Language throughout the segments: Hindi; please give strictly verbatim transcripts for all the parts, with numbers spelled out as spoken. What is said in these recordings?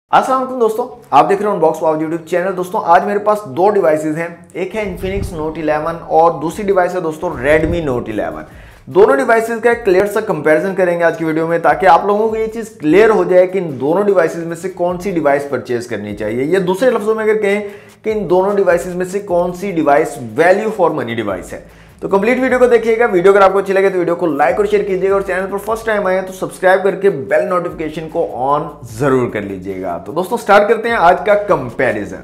अस्सलाम वालेकुम दोस्तों, आप देख रहे हो अनबॉक्स वाव यूट्यूब चैनल। दोस्तों आज मेरे पास दो डिवाइसेस हैं, एक है इन्फिनिक्स नोट इलेवन और दूसरी डिवाइस है दोस्तों रेडमी नोट इलेवन। दोनों डिवाइसेस का क्लियर सा कंपैरिजन करेंगे आज की वीडियो में, ताकि आप लोगों को ये चीज क्लियर हो जाए कि इन दोनों डिवाइसेस में से कौन सी डिवाइस परचेज करनी चाहिए, या दूसरे लफ्जों में अगर कहें कि इन दोनों डिवाइसेस में से कौन सी device value for money device है। तो कंप्लीट वीडियो को देखिएगा। वीडियो अगर आपको अच्छी लगे तो वीडियो को लाइक और शेयर कीजिएगा, और चैनल पर फर्स्ट टाइम आए तो सब्सक्राइब करके बेल नोटिफिकेशन को ऑन जरूर कर लीजिएगा। तो दोस्तों स्टार्ट करते हैं आज का कंपैरिजन।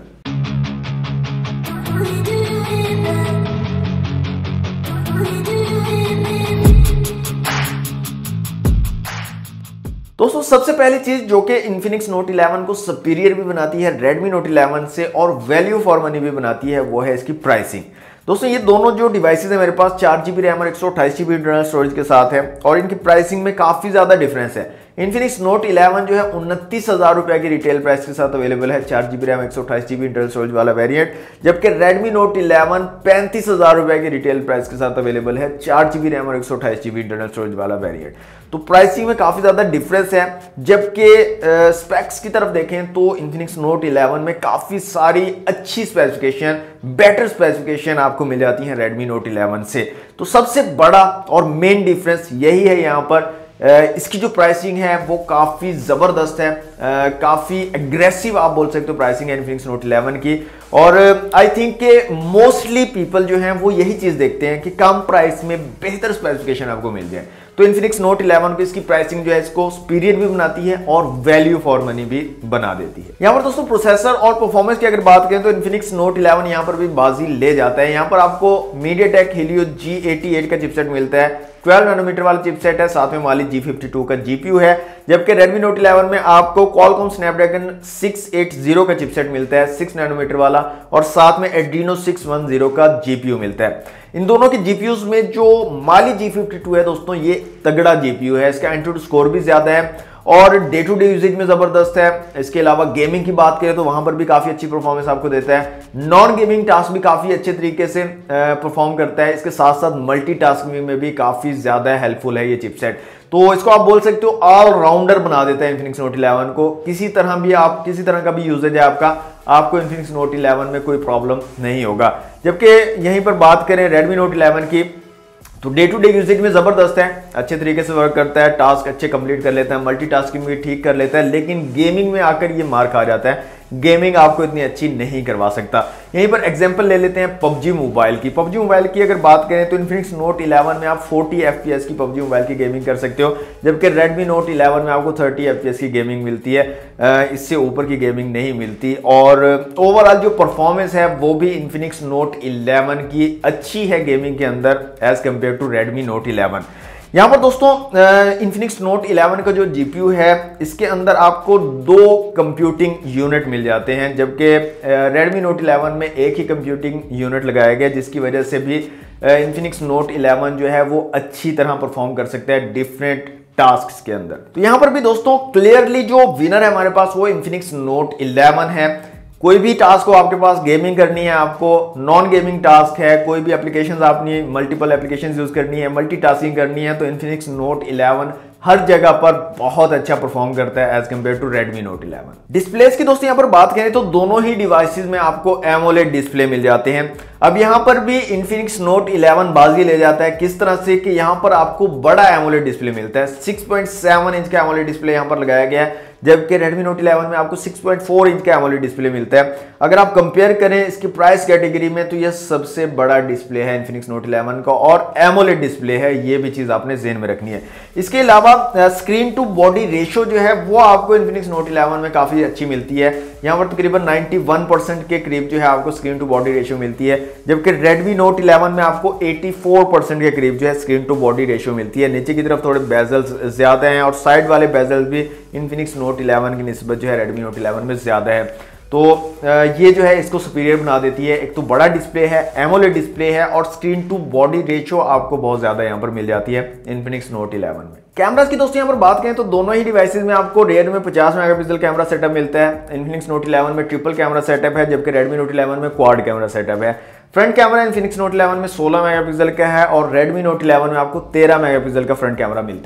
दोस्तों सबसे पहली चीज जो कि इन्फिनिक्स नोट इलेवन को सुपीरियर भी बनाती है रेडमी नोट इलेवन से और वैल्यू फॉर मनी भी बनाती है, वो है इसकी प्राइसिंग। दोस्तों ये दोनों जो डिवाइसेस है मेरे पास चार जीबी रैम और एक सौ अट्ठाईस जीबी इंटरनल स्टोरेज के साथ है, और इनकी प्राइसिंग में काफी ज्यादा डिफरेंस है। इन्फिनिक्स नोट इलेवन जो है उनतीस हजार रुपए की रिटेल प्राइस के साथ अवेलेबल है, चार जीबी रैम एक सौ अट्ठाईस जीबी इंटरनल स्टोरेज वाला वेरिएंट, जबकि रेडमी नोट इलेवन पैंतीस हजार रुपए की रिटेल प्राइस के साथ अवेलेबल है, चार जीबी रैम और एक सौ अट्ठाईस जीबी इंटरनल स्टोरेज वाला वेरिएंट। तो प्राइसिंग में काफी ज्यादा डिफरेंस है। जबकि स्पेक्स की तरफ देखें तो इन्फिनिक्स नोट इलेवन में काफी सारी अच्छी स्पेसिफिकेशन, बेटर स्पेसिफिकेशन आपको मिल जाती है रेडमी नोट इलेवन से। तो सबसे बड़ा और मेन डिफरेंस यही है यहाँ पर। इसकी जो प्राइसिंग है वो काफी जबरदस्त है, काफी एग्रेसिव आप बोल सकते हो प्राइसिंग है इन्फिनिक्स नोट इलेवन की। और आई थिंक के मोस्टली पीपल जो हैं वो यही चीज देखते हैं कि कम प्राइस में बेहतर स्पेसिफिकेशन आपको मिल जाए। तो इन्फिनिक्स नोट इलेवन पे इसकी प्राइसिंग जो है इसको सुपीरियर भी बनाती है और वैल्यू फॉर मनी भी बना देती है। यहाँ पर दोस्तों प्रोसेसर और परफॉर्मेंस की अगर बात करें तो इन्फिनिक्स नोट इलेवन यहाँ पर भी बाजी ले जाता है। यहाँ पर आपको MediaTek Helio G eighty eight का चिपसेट मिलता है, ट्वेल्व नैनोमीटर वाला चिपसेट है, साथ में माली जी फिफ्टी टू का जीपीयू है। जबकि रेडमी नोट इलेवन में आपको क्वालकॉम स्नैपड्रैगन सिक्स एटी का चिपसेट मिलता है, सिक्स नैनोमीटर वाला, और साथ में एड्रीनो सिक्स टेन का जीपीयू मिलता है। इन दोनों के जीपीयूज में जो माली जी फिफ्टी टू है दोस्तों ये तगड़ा जीपीयू है, इसका एंट्री स्कोर भी ज्यादा है और डे टू डे यूजेज में जबरदस्त है। इसके अलावा गेमिंग की बात करें तो वहां पर भी काफी अच्छी परफॉर्मेंस आपको देता है। नॉन गेमिंग टास्क भी काफी अच्छे तरीके से परफॉर्म करता है। इसके साथ साथ मल्टीटास्किंग में भी काफी ज्यादा हेल्पफुल है ये चिपसेट। तो इसको आप बोल सकते हो ऑलराउंडर बना देता है इन्फिनिक्स नोट इलेवन को। किसी तरह भी आप किसी तरह का भी यूजेज है आपका, आपको इन्फिनिक्स नोट इलेवन में कोई प्रॉब्लम नहीं होगा। जबकि यहीं पर बात करें रेडमी नोट इलेवन की तो डे टू डे यूजेज में जबरदस्त है, अच्छे तरीके से वर्क करता है, टास्क अच्छे कंप्लीट कर लेता है, मल्टीटास्किंग भी ठीक कर लेता है। लेकिन गेमिंग में आकर ये मार खा जाता है, गेमिंग आपको इतनी अच्छी नहीं करवा सकता। यहीं पर एग्जांपल ले लेते हैं पबजी मोबाइल की। पबजी मोबाइल की अगर बात करें तो इन्फिनिक्स नोट इलेवन में आप फोर्टी एफपीएस की पबजी मोबाइल की गेमिंग कर सकते हो, जबकि रेडमी नोट इलेवन में आपको थर्टी एफपीएस की गेमिंग मिलती है, इससे ऊपर की गेमिंग नहीं मिलती। और ओवरऑल जो परफॉर्मेंस है वो भी इन्फिनिक्स नोट इलेवन की अच्छी है गेमिंग के अंदर as compare to Redmi note eleven. यहां पर दोस्तों इन्फिनिक्स नोट इलेवन का जो जीपीयू है इसके अंदर आपको दो कंप्यूटिंग यूनिट मिल जाते हैं, जबकि रेडमी नोट इलेवन में एक ही कंप्यूटिंग यूनिट लगाया गया, जिसकी वजह से भी इन्फिनिक्स नोट इलेवन जो है वो अच्छी तरह परफॉर्म कर सकता है डिफरेंट टास्क के अंदर। तो यहां पर भी दोस्तों क्लियरली जो विनर है हमारे पास वो इन्फिनिक्स नोट इलेवन है। कोई भी टास्क हो आपके पास, गेमिंग करनी है आपको, नॉन गेमिंग टास्क है, कोई भी एप्लीकेशंस आपने मल्टीपल एप्लीकेशंस यूज करनी है, मल्टीटास्किंग करनी है, तो इन्फिनिक्स नोट इलेवन हर जगह पर बहुत अच्छा परफॉर्म करता है as compare to Redmi note eleven. Displays की दोस्तों यहां पर बात करें तो दोनों ही डिवाइसेस में आपको एमोलेड डिस्प्ले मिल जाते हैं। अब यहां पर भी इन्फिनिक्स नोट इलेवन बाजी ले जाता है, किस तरह से कि यहां पर आपको बड़ा एमोलेड डिस्प्ले मिलता है, सिक्स पॉइंट सेवन इंच का एमोलेड डिस्प्ले यहां पर लगाया गया है, जबकि रेडमी नोट इलेवन में आपको सिक्स पॉइंट फोर इंच का एमोलेड डिस्प्ले मिलता है। अगर आप कंपेयर करें इसकी प्राइस कैटेगरी में तो यह सबसे बड़ा डिस्प्ले है इन्फिनिक्स नोट इलेवन का, और एमोलेड डिस्प्ले है, ये भी चीज आपने ज़हन में रखनी है। इसके अलावा स्क्रीन टू बॉडी रेशियो जो है वो आपको इन्फिनिक्स नोट इलेवन में काफी अच्छी मिलती है। यहाँ पर तकरीबन इक्यानवे परसेंट के करीब जो है आपको स्क्रीन टू बॉडी रेशियो मिलती है, जबकि रेडमी नोट इलेवन में आपको चौरासी परसेंट के करीब जो है स्क्रीन टू बॉडी रेशियो मिलती है। नीचे की तरफ थोड़े बेजल्स ज्यादा हैं और साइड वाले बेजल्स भी इन्फिनिक्स नोट इलेवन की निस्बत जो है रेडमी नोट इलेवन में ज्यादा है। तो ये जो है इसको सुपीरियर बना देती है। एक तो बड़ा डिस्प्ले है, एमोलेड डिस्प्ले है, और स्क्रीन टू बॉडी रेशियो आपको बहुत ज्यादा यहाँ पर मिल जाती है इन्फिनिक्स नोट इलेवन में। कैमरास की दोस्तों यहाँ पर बात करें तो दोनों ही डिवाइसेस में आपको रेयर में पचास मेगापिक्सल कैमरा सेटअप मिलता है। इन्फिनिक्स नोट इलेवन में ट्रिपल कैमरा सेटअप है, जबकि रेडमी नोट इलेवन में क्वाड कैमरा सेटअप है। Front camera Infinix note eleven में सोलह मेगापिक्सल का है और रेडमी नोट इलेवन में आपको तेरह मेगापिक्सल का फ्रंट कैमरा मिलता है।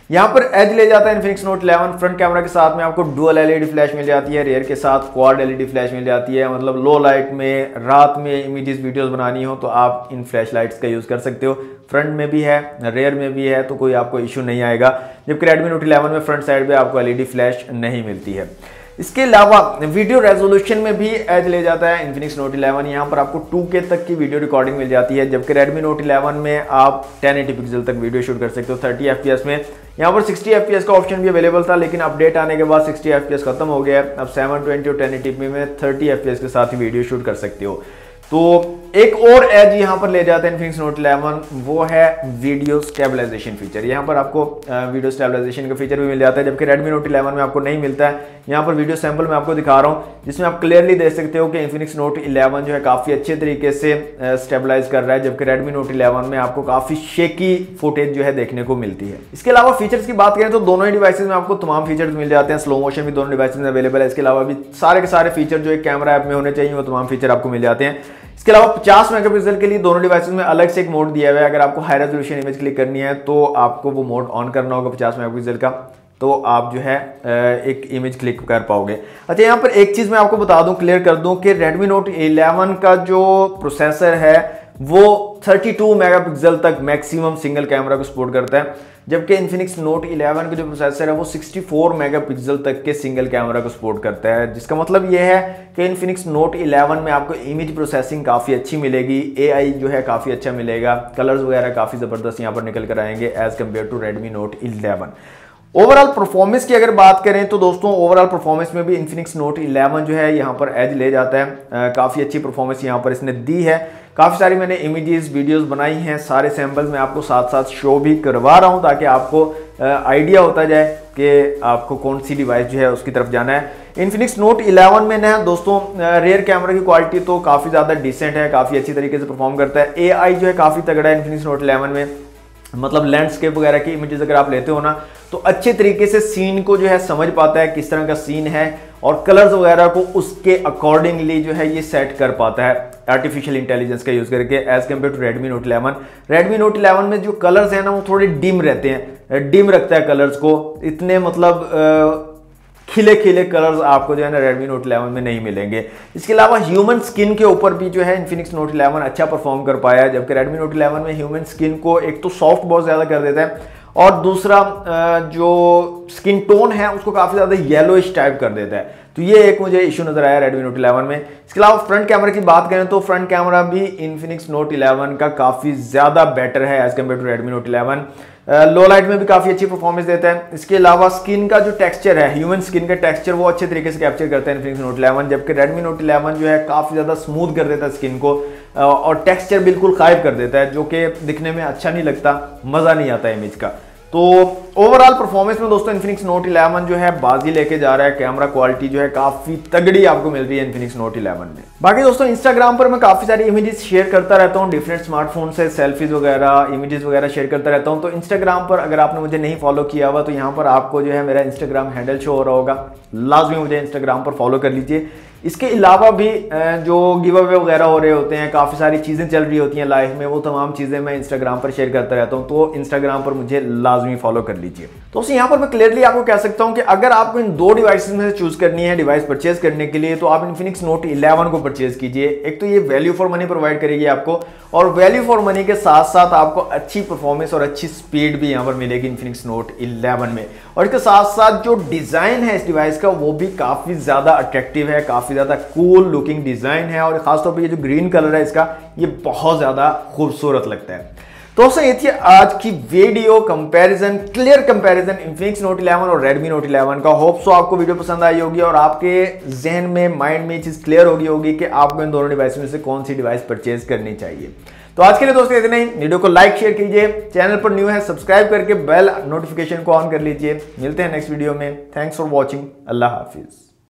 यहाँ पर एज ले जाता है Infinix note eleven. Front camera के साथ में आपको डुअल एलईडी फ्लैश मिल जाती है, रियर के साथ क्वाड एलईडी फ्लैश मिल जाती है। मतलब लो लाइट में रात में इमेजेस वीडियोस बनानी हो तो आप इन फ्लैश लाइट्स का यूज कर सकते हो। फ्रंट में भी है, रेयर में भी है, तो कोई आपको इशू नहीं आएगा। जबकि रेडमी नोट इलेवन में फ्रंट साइड पे आपको एलईडी फ्लैश नहीं मिलती है। इसके अलावा वीडियो रेजोल्यूशन में भी एज ले जाता है इन्फिनिक्स नोट इलेवन। यहाँ पर आपको टू के तक की वीडियो रिकॉर्डिंग मिल जाती है, जबकि रेडमी नोट इलेवन में आप टेन एटी पिक्सल तक वीडियो शूट कर सकते हो थर्टी एफ पी एस में। यहाँ पर सिक्सटी एफ पी एस का ऑप्शन भी अवेलेबल था, लेकिन अपडेट आने के बाद सिक्सटी एफ पी एस खत्म हो गया है। अब सेवन ट्वेंटी और टेन एटी पी में थर्टी एफ पी एस के साथ ही वीडियो शूट कर सकते हो। तो एक और एज यहाँ पर ले जाता है इन्फिनिक्स नोट इलेवन, वो है वीडियो स्टेबलाइजेशन फीचर। यहाँ पर आपको वीडियो स्टेबलाइजेशन का फीचर भी मिल जाता है, जबकि रेडमी नोट इलेवन में आपको नहीं मिलता है। यहाँ पर वीडियो सैंपल मैं आपको दिखा रहा हूँ, जिसमें आप क्लियरली देख सकते हो कि इन्फिनिक्स नोट इलेवन जो है काफी अच्छे तरीके से स्टेबलाइज कर रहा है, जबकि रेडमी नोट इलेवन में आपको काफी शेकी फुटेज जो है देखने को मिलती है। इसके अलावा फीचर्स की बात करें तो दोनों ही डिवाइसेज में आपको तमाम फीचर्स मिल जाते हैं। स्लो मोशन भी दोनों डिवाइसेज में अवेलेबल है। इसके अलावा भी सारे के सारे फीचर जो एक कैमरा ऐप में होने चाहिए वो तमाम फीचर आपको मिल जाते हैं। इसके अलावा पचास मेगापिक्सल के लिए दोनों डिवाइसेस में अलग से एक मोड दिया हुआ है। अगर आपको हाई रेजोल्यूशन इमेज क्लिक करनी है तो आपको वो मोड ऑन करना होगा पचास मेगापिक्सल का, तो आप जो है एक इमेज क्लिक कर पाओगे। अच्छा, यहाँ पर एक चीज मैं आपको बता दूं, क्लियर कर दूं कि रेडमी नोट इलेवन का जो प्रोसेसर है वो थर्टी टू मेगापिक्सल तक मैक्सिमम सिंगल कैमरा को सपोर्ट करता है, जबकि इन्फिनिक्स नोट इलेवन का जो प्रोसेसर है वो सिक्सटी फोर मेगापिक्सल तक के सिंगल कैमरा को सपोर्ट करता है। जिसका मतलब ये है कि इन्फिनिक्स नोट इलेवन में आपको इमेज प्रोसेसिंग काफ़ी अच्छी मिलेगी, एआई जो है काफ़ी अच्छा मिलेगा, कलर्स वगैरह काफ़ी ज़बरदस्त यहाँ पर निकल कर आएंगे as compare to Redmi note eleven. Overall performance की अगर बात करें तो दोस्तों ओवरऑल परफॉर्मेंस में भी इन्फिनिक्स नोट इलेवन जो है यहाँ पर एज ले जाता है। काफ़ी अच्छी परफॉर्मेंस यहाँ पर इसने दी है। काफ़ी सारी मैंने इमेजेस वीडियोस बनाई हैं, सारे सैंपल्स मैं आपको साथ साथ शो भी करवा रहा हूँ ताकि आपको आइडिया होता जाए कि आपको कौन सी डिवाइस जो है उसकी तरफ जाना है। इन्फिनिक्स नोट इलेवन में ना दोस्तों रियर कैमरा की क्वालिटी तो काफ़ी ज़्यादा डिसेंट है, काफ़ी अच्छी तरीके से परफॉर्म करता है। ए आई जो है काफ़ी तगड़ा है इन्फिनिक्स नोट इलेवन में। मतलब लैंडस्केप वगैरह की इमेजेस अगर आप लेते हो ना तो अच्छे तरीके से सीन को जो है समझ पाता है किस तरह का सीन है, और कलर्स वगैरह को उसके अकॉर्डिंगली जो है ये सेट कर पाता है आर्टिफिशियल इंटेलिजेंस का यूज करके as compare to Redmi note eleven. Redmi note eleven में जो कलर्स है ना वो थोड़े डिम रहते हैं, डिम रखता है कलर्स को, इतने मतलब आ, खिले खिले कलर्स आपको जो है ना रेडमी नोट इलेवन में नहीं मिलेंगे। इसके अलावा ह्यूमन स्किन के ऊपर भी जो है इन्फिनिक्स नोट इलेवन अच्छा परफॉर्म कर पाया है, जबकि रेडमी नोट इलेवन में ह्यूमन स्किन को एक तो सॉफ्ट बहुत ज़्यादा कर देता है और दूसरा जो स्किन टोन है उसको काफ़ी ज़्यादा येलोइश टाइप कर देता है। तो ये एक मुझे इशू नजर आया रेडमी नोट इलेवन में। इसके अलावा फ्रंट कैमरा की बात करें तो फ्रंट कैमरा भी इन्फिनिक्स नोट इलेवन का काफ़ी ज़्यादा बेटर है as compare to Redmi note eleven. Low light में भी काफ़ी अच्छी परफॉर्मेंस देता है। इसके अलावा स्किन का जो टेक्सचर है, ह्यूमन स्किन का टेक्सचर, वो अच्छे तरीके से कैप्चर करता है इन्फिनिक्स नोट इलेवन, जबकि रेडमी नोट इलेवन जो है काफ़ी ज़्यादा स्मूथ कर देता है स्किन को और टेक्सचर बिल्कुल गायब कर देता है, जो कि दिखने में अच्छा नहीं लगता, मज़ा नहीं आता इमेज का। तो ओवरऑल परफॉर्मेंस में दोस्तों इन्फिनिक्स नोट इलेवन जो है बाजी लेके जा रहा है। कैमरा क्वालिटी जो है काफी तगड़ी आपको मिल रही है इन्फिनिक्स नोट इलेवन में। बाकी दोस्तों इंस्टाग्राम पर मैं काफी सारी इमेजेस शेयर करता रहता हूँ, डिफरेंट स्मार्टफोन से सेल्फीज वगैरह इमेजेस वगैरह शेयर करता रहता हूँ। तो इंस्टाग्राम पर अगर आपने मुझे नहीं फॉलो किया हुआ तो यहाँ पर आपको जो है मेरा इंस्टाग्राम हैंडल शो हो रहा होगा, लाजमी मुझे इंस्टाग्राम पर फॉलो कर लीजिए। इसके अलावा भी जो गिव अवे वगैरह हो रहे होते हैं, काफ़ी सारी चीज़ें चल रही होती हैं लाइफ में, वो तमाम चीज़ें मैं इंस्टाग्राम पर शेयर करता रहता हूं, तो इंस्टाग्राम पर मुझे लाजमी फॉलो कर लीजिए। तो उसे यहाँ पर मैं क्लियरली आपको कह सकता हूं कि अगर आपको इन दो डिवाइसेस में से चूज करनी है डिवाइस परचेज करने के लिए तो आप इन्फिनिक्स नोट इलेवन को परचेज कीजिए। एक तो ये वैल्यू फॉर मनी प्रोवाइड करेगी आपको, और वैल्यू फॉर मनी के साथ साथ आपको अच्छी परफॉर्मेंस और अच्छी स्पीड भी यहाँ पर मिलेगी इन्फिनिक्स नोट इलेवन में। और इसके साथ साथ जो डिज़ाइन है इस डिवाइस का वो भी काफ़ी ज़्यादा अट्रैक्टिव है, काफ़ी ज़्यादा कूल लुकिंग डिज़ाइन है, और खासतौर पर ये जो ग्रीन कलर है इसका ये बहुत ज़्यादा खूबसूरत लगता है। तो दोस्तों ये थी आज की video comparison, clear comparison Infinix note eleven और रेडमी नोट इलेवन का। होप सो आपको वीडियो पसंद आई होगी और आपके जहन में, माइंड में ये चीज़ क्लियर होगी होगी कि आपको इन दोनों डिवाइस में से कौन सी डिवाइस परचेज करनी चाहिए। तो आज के लिए दोस्तों इतना ही। वीडियो को लाइक शेयर कीजिए, चैनल पर न्यू है सब्सक्राइब करके बेल नोटिफिकेशन को ऑन कर लीजिए। मिलते हैं नेक्स्ट वीडियो में। Thanks for watching. अल्लाह हाफिज।